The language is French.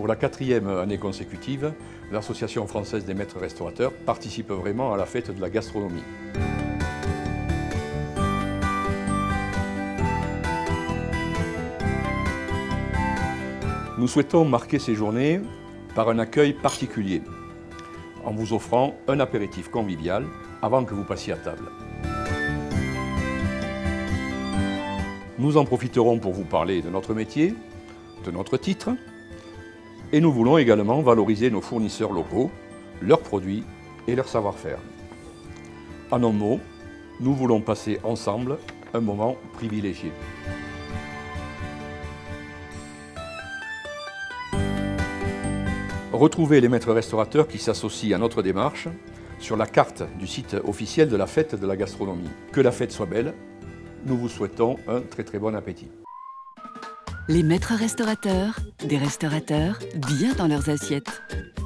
la 4e année consécutive, l'Association française des maîtres restaurateurs participe vraiment à la fête de la gastronomie. Nous souhaitons marquer ces journées par un accueil particulier, en vous offrant un apéritif convivial avant que vous passiez à table. Nous en profiterons pour vous parler de notre métier, de notre titre, et nous voulons également valoriser nos fournisseurs locaux, leurs produits et leur savoir-faire. En un mot, nous voulons passer ensemble un moment privilégié. Retrouvez les maîtres restaurateurs qui s'associent à notre démarche sur la carte du site officiel de la fête de la gastronomie. Que la fête soit belle, nous vous souhaitons un très bon appétit. Les maîtres restaurateurs, des restaurateurs bien dans leurs assiettes.